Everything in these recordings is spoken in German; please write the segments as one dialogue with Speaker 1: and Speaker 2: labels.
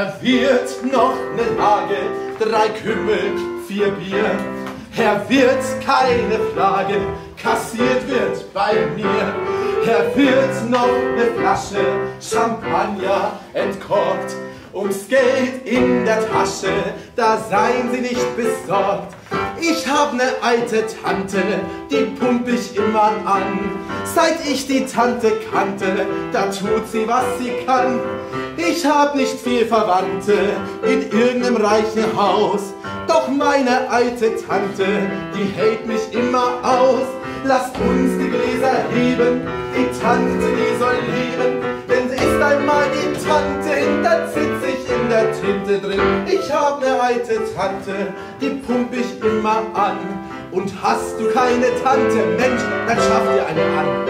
Speaker 1: Er wird noch ne Lage, 3 Kümmel, 4 Bier. Er wird keine Frage, kassiert wird bei mir. Er wird noch ne Flasche Champagner entkorkt. Ums Geld in der Tasche, da seien Sie nicht besorgt. Ich hab ne alte Tante, die pump ich immer an. Seit ich die Tante kannte, da tut sie, was sie kann. Ich hab nicht viel Verwandte in irgendeinem reichen Haus. Doch meine alte Tante, die hält mich immer aus. Lasst uns die Gläser heben, die Tante, die soll leben. Denn sie ist einmal die Tante, da sitz ich in der Tinte drin. Ich hab ne alte Tante, die pump ich immer an. Und hast du keine Tante, Mensch, dann schaff dir eine an.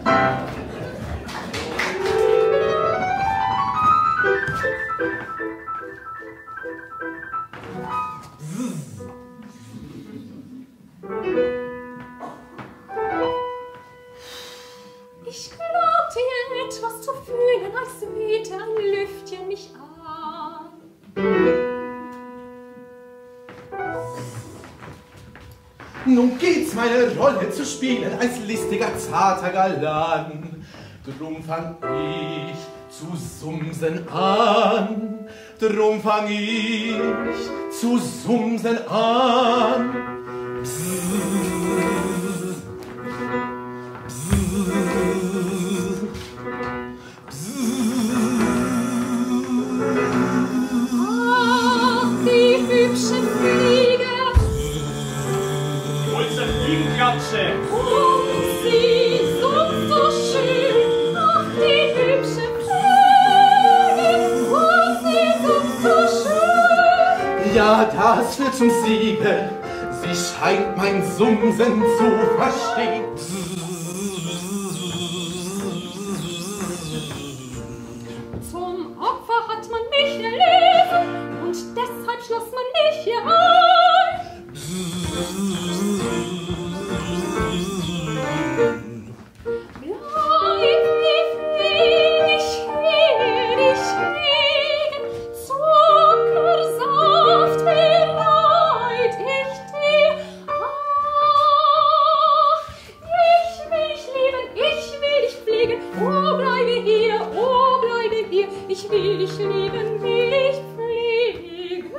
Speaker 2: Ich glaubte etwas zu fühlen, als wehte ein Lüftchen mich an.
Speaker 1: Nun geht's meine Rolle zu spielen als listiger, zarter Galan. Drum fang ich zu sumsen an. Drum fang ich zu sumsen an.
Speaker 2: Ach, die hübschen Fliege.
Speaker 3: Wo ist das Fliegenklatsche?
Speaker 2: Oh, sie sind so schön. Ach, die hübschen Fliege. Oh, sie sind so schön.
Speaker 1: Ja, das wird zum Siege. Sie scheint mein Sumsen zu verstehen.
Speaker 2: Zum Opfer hat man mich erlesen und deshalb schloss man mich hier ein. Bleib nicht hegen, Zuckersaft bereit ich dir. Ach, ich will dich lieben, ich will dich pflegen. Oh, bleibe hier, ich will dich lieben, will dich pflegen.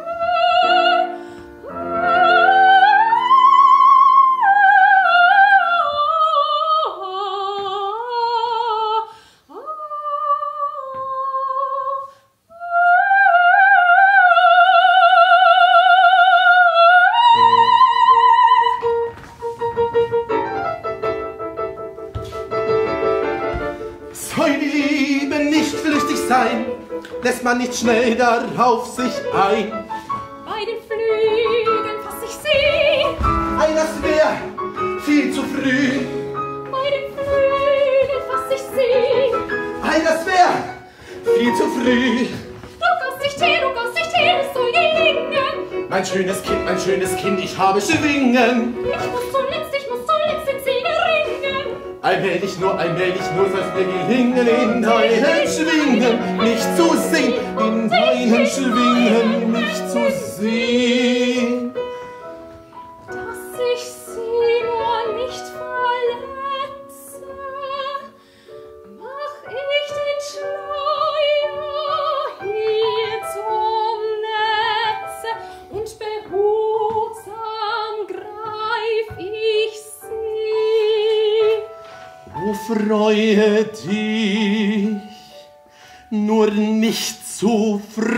Speaker 1: Soll die Liebe nicht flüchtig sein, lässt man nicht schnell darauf sich ein.
Speaker 2: Bei den Flügeln fass ich sie,
Speaker 1: Ei, das wär viel zu früh.
Speaker 2: bei den Flügeln fass ich sie.
Speaker 1: Ei, das wär viel zu früh.
Speaker 2: Du kannst nicht her, es soll gelingen.
Speaker 1: Mein schönes Kind, ich habe Schwingen.
Speaker 2: Ich muss zuletzt den Sieger ringen.
Speaker 1: Allmählich nur soll's mir gelingen, in deinen Schwingen nicht zu sehen, in deinen Schwingen nicht zu sehen.
Speaker 2: Dass ich sie nur nicht verletze, mach ich den Schleier hier zum Netze und behutsam greif ich sie.
Speaker 1: O freue dich, nur nicht zu früh.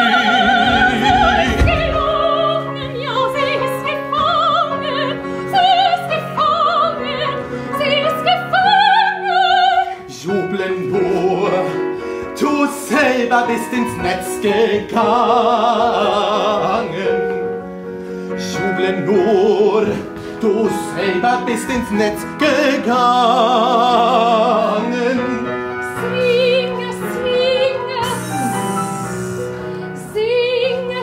Speaker 2: Gelungen, ja, sie ist gefangen, sie ist gefangen, sie ist gefangen.
Speaker 1: Jubeln nur, du selber bist ins Netz gegangen. Jubeln nur, du selber bist ins Netz gegangen.
Speaker 2: Singe, singe, singe,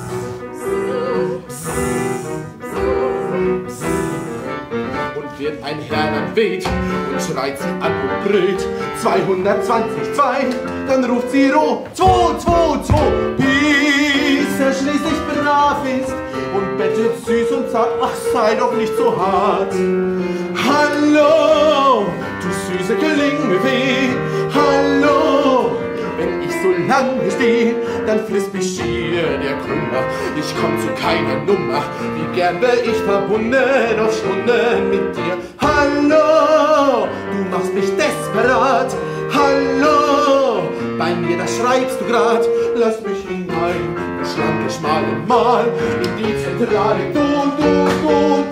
Speaker 2: singe.
Speaker 1: Und wird ein Herr dann weht und schreit sie an und brüllt 220, 2, dann ruft sie roh 2, 2, 2, bis er schließlich brav ist und bettelt süß und sagt, ach, sei doch nicht so hart. Hallo, du süße Klingelweh, hallo, wenn ich so lange steh, dann frisst mich schier der Kummer. Ich komm zu keiner Nummer, wie gern wär ich verbunden auf Stunden mit dir. Hallo, du machst mich desperat, hallo, bei mir da schreibst du grad, lass mich hinein, schlanke, schmale Mal in die Zentrale, du,